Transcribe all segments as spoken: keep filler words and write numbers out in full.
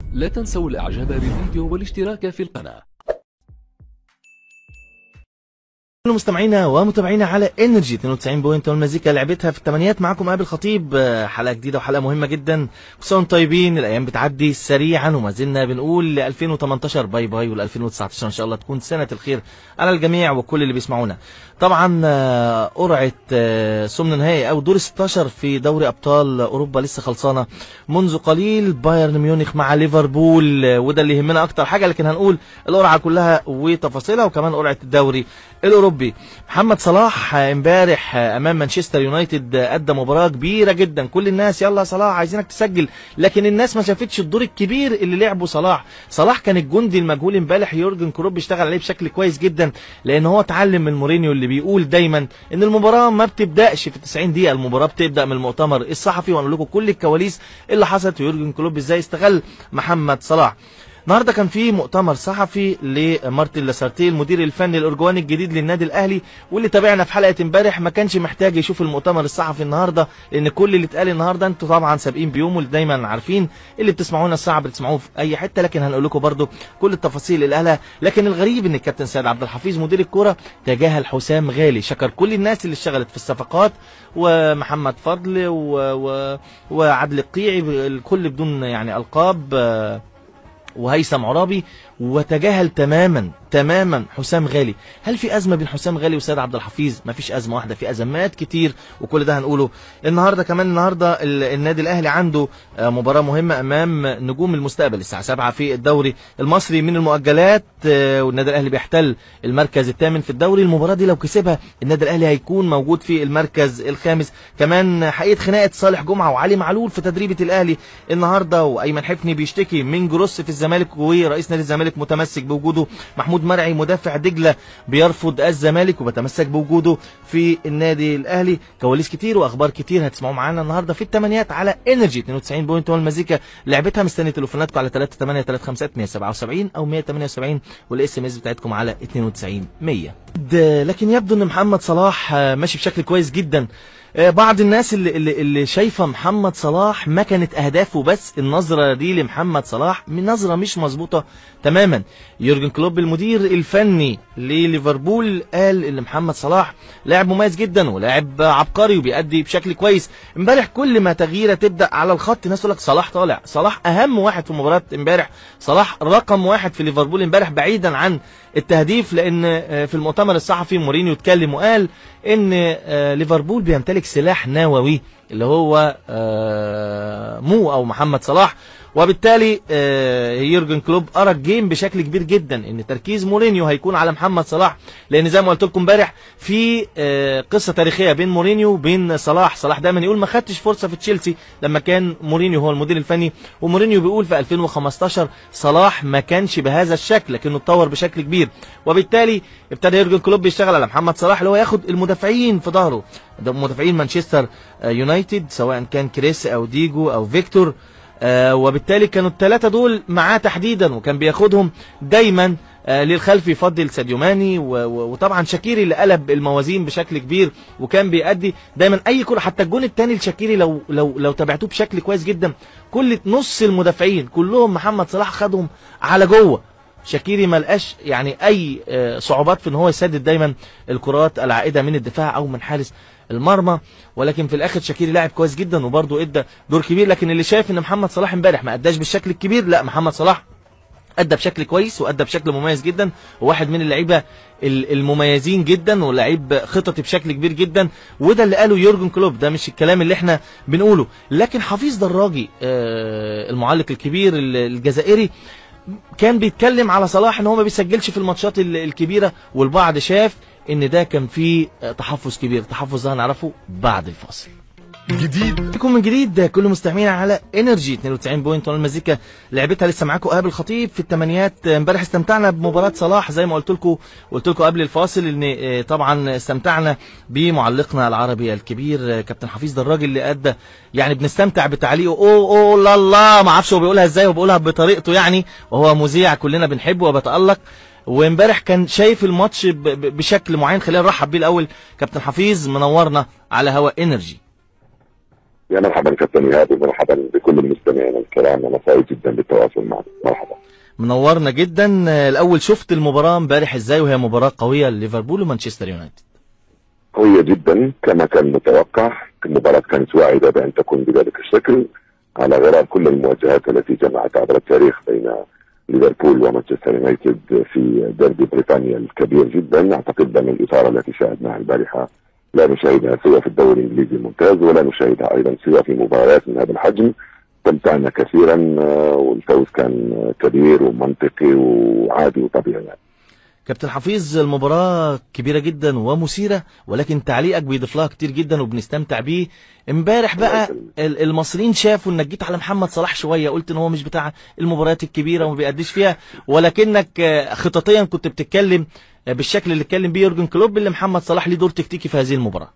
لا تنسوا الاعجاب بالفيديو والاشتراك في القناة. كل مستمعينا ومتابعينا على انرجي اثنين وتسعين بوينت والمزيكا لعبتها في الثمانينات. معاكم قابل خطيب، حلقه جديده وحلقه مهمه جدا. كل سنه وانتم طيبين، الايام بتعدي سريعا وما زلنا بنقول ل ألفين وتمنتاشر باي باي، وال ألفين وتسعتاشر ان شاء الله تكون سنه الخير على الجميع وكل اللي بيسمعونا. طبعا قرعه ثمن نهائي او دور ستاشر في دوري ابطال اوروبا لسه خلصانه منذ قليل، بايرن ميونخ مع ليفربول، وده اللي يهمنا اكتر حاجه، لكن هنقول القرعه كلها وتفاصيلها وكمان قرعه الدوري الاوروبي. محمد صلاح امبارح امام مانشستر يونايتد ادى مباراه كبيره جدا، كل الناس يلا صلاح عايزينك تسجل، لكن الناس ما شافتش الدور الكبير اللي لعبه صلاح. صلاح كان الجندي المجهول امبارح، يورجن كلوب بيشتغل عليه بشكل كويس جدا، لان هو اتعلم من مورينيو اللي بيقول دايما ان المباراه ما بتبداش في تسعين دقيقه، المباراه بتبدا من المؤتمر الصحفي، وانا لكم كل الكواليس اللي حصلت ويورجن كلوب ازاي استغل محمد صلاح. النهارده كان في مؤتمر صحفي لمارتن لاسارتي المدير الفني الارجواني الجديد للنادي الاهلي، واللي تابعنا في حلقه امبارح ما كانش محتاج يشوف المؤتمر الصحفي النهارده، لان كل اللي اتقال النهارده انتوا طبعا سابقين بيوم، واللي دايما عارفين اللي بتسمعونا صعب تسمعوه في اي حته، لكن هنقول لكم برده كل التفاصيل اللي قالها. لكن الغريب ان الكابتن سيد عبد الحفيظ مدير الكوره تجاهل حسام غالي، شكر كل الناس اللي اشتغلت في الصفقات، ومحمد فضل و... و... وعدل القيعي، الكل بدون يعني القاب، وهيثم عرابي، وتجاهل تماما تماما حسام غالي. هل في ازمه بين حسام غالي وسيد عبد الحفيظ؟ ما فيش ازمه واحده، في ازمات كتير، وكل ده هنقوله النهارده. كمان النهارده النادي الاهلي عنده مباراه مهمه امام نجوم المستقبل الساعه سبعة في الدوري المصري من المؤجلات، والنادي الاهلي بيحتل المركز الثامن في الدوري. المباراه دي لو كسبها النادي الاهلي هيكون موجود في المركز الخامس. كمان حقيقه خناقه صالح جمعه وعلي معلول في تدريبه الاهلي النهارده، وايمن حفني بيشتكي من جروس في الزمالك، ورئيس نادي الزمالك متمسك بوجوده. محمود مرعي مدافع دجله بيرفض الزمالك وبتمسك بوجوده في النادي الاهلي. كواليس كتير واخبار كتير هتسمعوا معانا النهارده في الثمانيات على انرجي اثنين وتسعين بوينت والمزيكا لعبتها. مستني تليفوناتكم على ثلاثة ثمانية ثلاثة خمسة مية وسبعة وسبعين او مية وتمانية وسبعين، والاس ام اس بتاعتكم على اثنين وتسعين مية. لكن يبدو ان محمد صلاح ماشي بشكل كويس جدا. بعض الناس اللي, اللي, اللي شايفه محمد صلاح ما كانت اهدافه بس، النظره دي لمحمد صلاح من نظره مش مظبوطه تماما. يورجن كلوب المدير الفني لليفربول قال ان محمد صلاح لاعب مميز جدا ولاعب عبقري وبيأدي بشكل كويس. امبارح كل ما تغييره تبدا على الخط الناس تقول لك صلاح طالع، صلاح اهم واحد في مباراه امبارح، صلاح رقم واحد في ليفربول امبارح بعيدا عن التهديف، لان في المؤتمر الصحفي مورينيو اتكلم وقال ان ليفربول بيمتلك سلاح نووي اللي هو مو او محمد صلاح، وبالتالي يورجن كلوب ارى الجيم بشكل كبير جدا ان تركيز مورينيو هيكون على محمد صلاح، لان زي ما قلت لكم امبارح في قصه تاريخيه بين مورينيو وبين صلاح. صلاح دايما يقول ما خدتش فرصه في تشيلسي لما كان مورينيو هو المدير الفني، ومورينيو بيقول في ألفين وخمستاشر صلاح ما كانش بهذا الشكل لكنه اتطور بشكل كبير، وبالتالي ابتدى يورجن كلوب يشتغل على محمد صلاح اللي هو ياخد المدافعين في ظهره، مدافعين مانشستر يونايتد سواء كان كريس او ديجو او فيكتور، آه وبالتالي كانوا الثلاثه دول معاه تحديدا، وكان بياخدهم دايما آه للخلف يفضل ساديو ماني، وطبعا شاكيري اللي قلب الموازين بشكل كبير وكان بيأدي دايما اي كره. حتى الجون الثاني لشاكيري لو لو لو تابعتوه بشكل كويس جدا، كل نص المدافعين كلهم محمد صلاح خدهم على جوه، شاكيري ما لقاش يعني اي آه صعوبات في ان هو يسدد دايما الكرات العائده من الدفاع او من حارس المرمى. ولكن في الاخر شاكيري لاعب كويس جدا وبرضه ادى دور كبير. لكن اللي شايف ان محمد صلاح امبارح ما اداش بالشكل الكبير، لا، محمد صلاح ادى بشكل كويس وادى بشكل مميز جدا، وواحد من اللعيبه المميزين جدا ولاعيب خططي بشكل كبير جدا، وده اللي قاله يورجن كلوب، ده مش الكلام اللي احنا بنقوله. لكن حفيظ دراجي المعلق الكبير الجزائري كان بيتكلم على صلاح ان هو ما بيسجلش في الماتشات الكبيره، والبعض شاف ان ده كان فيه تحفظ كبير. التحفظ ده هنعرفه بعد الفاصل. جديد لكم من جديد كل مستمعينا على انرجي اثنين وتسعين بوينت والمزيكا لعبتها. لسه معاكم قابل خطيب في الثمانيات. امبارح استمتعنا بمباراه صلاح زي ما قلت لكم قلت لكم قبل الفاصل، ان طبعا استمتعنا بمعلقنا العربي الكبير كابتن حفيظ دراجي اللي ادى يعني بنستمتع بتعليقه. اوه اوه لا لا ما اعرفش هو بيقولها ازاي وبيقولها بطريقته يعني، وهو مذيع كلنا بنحبه وبتألق. وامبارح كان شايف الماتش بشكل معين. خلينا نرحب بيه الاول كابتن حفيظ، منورنا على هواء انرجي. يا مرحبا كابتن ايهاب ومرحبا بكل المستمعين الكرام، انا سعيد جدا بالتواصل معك. مرحبا. منورنا جدا. الاول شفت المباراه امبارح ازاي وهي مباراه قويه لليفربول ومانشستر يونايتد؟ قويه جدا كما كان متوقع، المباراه كانت واعده بان تكون بذلك الشكل على غرار كل المواجهات التي جمعت عبر التاريخ بين ليفربول ومانشستر يونايتد في ديربي بريطانيا الكبير جدا. اعتقد ان الاثاره التي شاهدناها البارحه لا نشاهدها سوى في الدوري الانجليزي الممتاز، ولا نشاهدها ايضا سوى في مباريات من هذا الحجم. استمتعنا كثيرا والفوز كان كبير ومنطقي وعادي وطبيعي. كابتن حفيظ، المباراة كبيرة جدا ومثيرة، ولكن تعليقك بيضيف لها كتير جدا وبنستمتع بيه. امبارح بقى المصريين شافوا انك جيت على محمد صلاح شوية، قلت ان هو مش بتاع المباريات الكبيرة وما بيأديش فيها، ولكنك خططيا كنت بتتكلم بالشكل اللي اتكلم بيه يورجن كلوب اللي محمد صلاح ليه دور تكتيكي في هذه المباراة.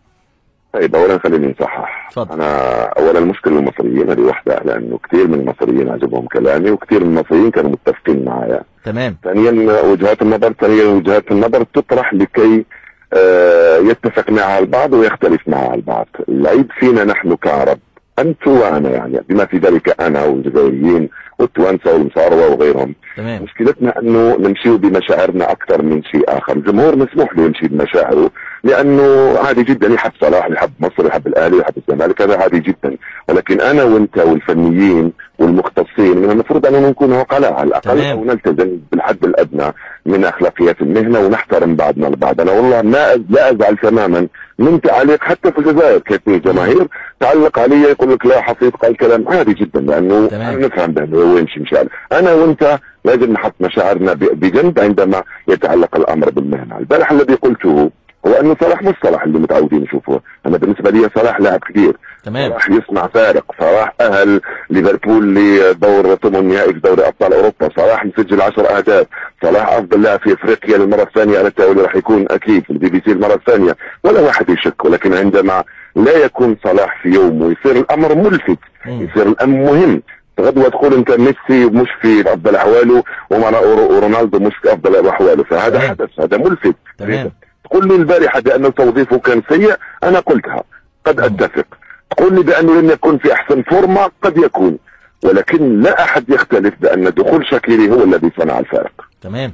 طيب اولا خليني نصحح. انا اولا المشكله المصريين هذه واحده، لانه كثير من المصريين عجبهم كلامي وكثير من المصريين كانوا متفقين معايا. تمام. ثانيا وجهات النظر ثانيا وجهات النظر تطرح لكي آه يتفق معها البعض ويختلف معها البعض. العيب فينا نحن كعرب، انت وانا يعني، بما في ذلك انا والجزائريين والتوانسه والمصاروه وغيرهم. تمام. مشكلتنا انه نمشي بمشاعرنا اكثر من شيء اخر. الجمهور مسموح له يمشي بمشاعره، لانه عادي جدا يحب صلاح، يحب مصر، يحب الاهلي، يحب الزمالك، هذا عادي جدا. ولكن انا وانت والفنيين والمختصين من المفروض ان نكون عقلاء على الاقل، او نلتزم بالحد الادنى من اخلاقيات المهنه ونحترم بعضنا البعض. انا والله ما لا ازعل تماما من تعليق حتى في الجزائر، كثير من الجماهير تعلق علي يقول لك لا حفيظ قال كلام عادي جدا، لانه انا نفهم ده ويمشي مشان انا وانت لازم نحط مشاعرنا بجنب عندما يتعلق الامر بالمهنه. البارح الذي قلته هو انه صلاح مش صلاح اللي متعودين نشوفه. انا بالنسبه لي صلاح لاعب كبير. تمام. صلاح يصنع فارق، صلاح اهل ليفربول لدور ثمن نهائي في دوري ابطال اوروبا، صلاح مسجل عشر اهداف، صلاح افضل لاعب في افريقيا للمره الثانيه على التوالي، راح يكون اكيد في البي بي سي المره الثانيه، ولا واحد يشك. ولكن عندما لا يكون صلاح في يوم ويصير الامر ملفت، يصير الامر مهم، غدوه تقول انت ميسي مش في افضل احواله ورونالدو مش في افضل احواله، فهذا تمام. حدث، هذا ملفت. تمام. تقول لي البارحه بان توظيفه كان سيء، انا قلتها قد اتفق. تقول لي بانه لم يكن في احسن فورمه، قد يكون، ولكن لا احد يختلف بان دخول شاكيري هو الذي صنع الفارق. تمام.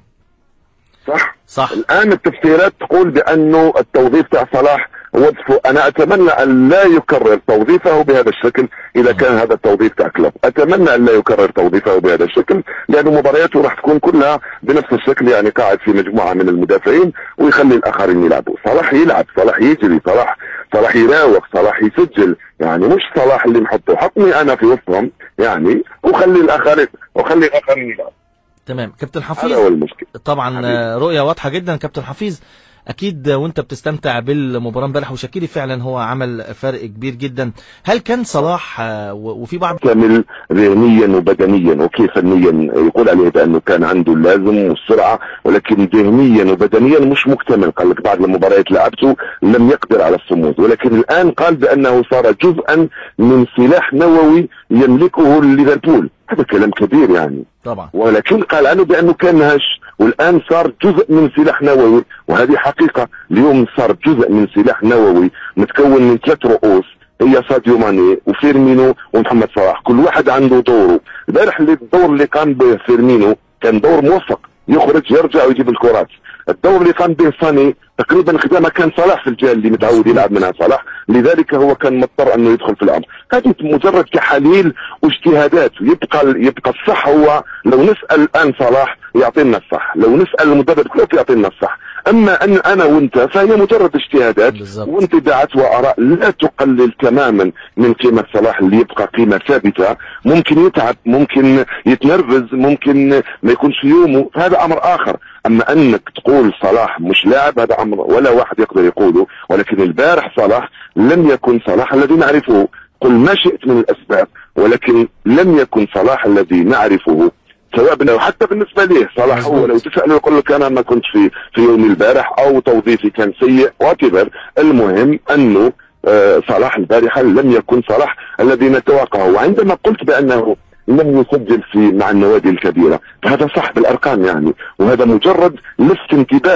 صح؟ صح. الان التفسيرات تقول بانه التوظيف تاع صلاح وظفه، انا اتمنى ان لا يكرر توظيفه بهذا الشكل اذا كان هذا التوظيف تاع كلوب، اتمنى ان لا يكرر توظيفه بهذا الشكل، لانه مبارياته راح تكون كلها بنفس الشكل، يعني قاعد في مجموعه من المدافعين ويخلي الاخرين يلعبوا. صلاح يلعب، صلاح يجري، صلاح صلاح يراوغ، صلاح يسجل، يعني مش صلاح اللي نحطه، حطني انا في وسطهم يعني وخلي الاخرين وخلي الاخرين يلعبوا. تمام. كابتن حفيظ، هذا هو المشكله. طبعا حبيب. رؤيه واضحه جدا كابتن حفيظ، اكيد وانت بتستمتع بالمباراه امبارح، وشاكيري فعلا هو عمل فرق كبير جدا. هل كان صلاح وفي بعض كامل ذهنيا وبدنيا وكيف فنيا يقول عليه بانه كان عنده اللازم والسرعه، ولكن ذهنيا وبدنيا مش مكتمل. قال لك بعض المباريات لعبته لم يقدر على الصمود، ولكن الان قال بانه صار جزءا من سلاح نووي يملكه ليفربول. هذا كلام كبير يعني طبعا، ولكن قال عنه بانه كان هش، والان صار جزء من سلاح نووي، وهذه حقيقه. اليوم صار جزء من سلاح نووي متكون من ثلاث رؤوس، هي ساديو ماني وفيرمينو ومحمد صلاح، كل واحد عنده دوره. البارح الدور اللي قام به فيرمينو كان دور موفق، يخرج يرجع ويجيب الكرات. الدور اللي قام به صاني تقريبا خدمه كان صلاح في الجهه اللي متعود يلعب منها صلاح، لذلك هو كان مضطر انه يدخل في الامر. هذه مجرد تحاليل واجتهادات، ويبقى يبقى الصح هو لو نسال الان صلاح يعطينا الصح، لو نسال المدرب كلوب يعطينا الصح. اما ان انا وانت فهي مجرد اجتهادات وانطباعات واراء لا تقلل تماما من قيمه صلاح اللي يبقى قيمه ثابته. ممكن يتعب، ممكن يتنرفز، ممكن ما يكونش في يومه، هذا امر اخر. اما انك تقول صلاح مش لاعب، هذا امر ولا واحد يقدر يقوله. ولكن البارح صلاح لم يكن صلاح الذي نعرفه، قل ما شئت من الاسباب، ولكن لم يكن صلاح الذي نعرفه. سواء حتى بالنسبه ليه صلاح هو لو تساله يقول لك انا ما كنت في في يومي البارح او توظيفي كان سيء واعتبر. المهم انه آه صلاح البارحه لم يكن صلاح الذي نتوقعه. وعندما قلت بانه لم يسجل في مع النوادي الكبيره، فهذا صح بالارقام يعني، وهذا مجرد لفت انتباه.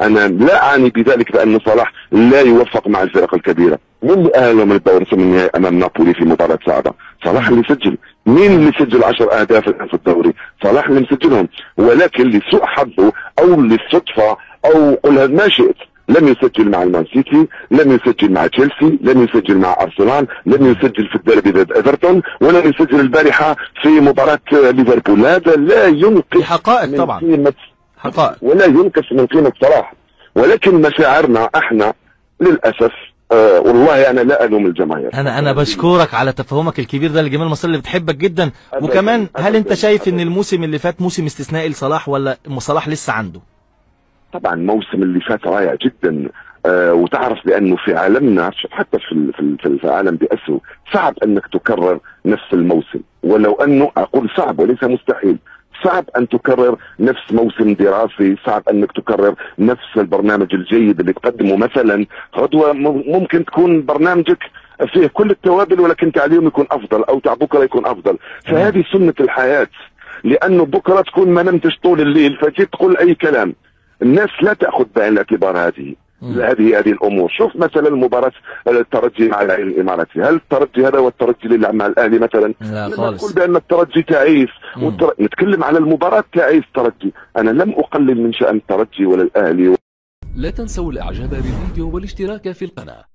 انا لا اعني بذلك بان صلاح لا يوفق مع الفرق الكبيره. مين اللي اهله من الدور ثم النهائي امام نابولي في مباراه صعبه؟ صلاح اللي سجل. مين اللي سجل عشر اهداف الان في الدوري؟ صلاح اللي مسجلهم. ولكن لسوء حظه او للصدفه او قلها ما شئت لم يسجل مع المان سيتي، لم يسجل مع تشيلسي، لم يسجل مع ارسنال، لم يسجل في الديربي ضد ايفرتون، ولم يسجل البارحه في مباراه ليفربول. هذا لا ينقص حقائق طبعا، قيمة حقائق، ولا ينقص من قيمه صلاح. ولكن مشاعرنا احنا للاسف آه والله انا لا الوم الجماهير. انا انا بشكرك على تفهمك الكبير ده لجماهير مصر اللي بتحبك جدا. أبداً وكمان هل أبداً انت شايف أبداً. ان الموسم اللي فات موسم استثنائي لصلاح ولا صلاح لسه عنده؟ طبعا الموسم اللي فات رائع جدا. آه وتعرف بانه في عالمنا حتى في ال- في ال- في ال- في العالم باسره صعب انك تكرر نفس الموسم، ولو انه اقول صعب وليس مستحيل. صعب ان تكرر نفس موسم دراسي، صعب انك تكرر نفس البرنامج الجيد اللي تقدمه. مثلا غدوه م- ممكن تكون برنامجك فيه كل التوابل ولكن تاع اليوم يكون افضل او تاع بكره يكون افضل. فهذه سنه الحياه، لانه بكره تكون ما نمتش طول الليل فجيت تقول اي كلام. الناس لا تاخذ بعين الاعتبار هذه هذه هذه الامور. شوف مثلا مباراه الترجي مع العين الاماراتي، هل الترجي هذا هو الترجي اللي لعب مع الاهلي مثلا؟ لا لما خالص. نقول بان الترجي تعيس والتر... نتكلم على المباراه تعيس الترجي. انا لم اقلل من شان الترجي ولا الاهلي. لا تنسوا الاعجاب بالفيديو والاشتراك في القناة.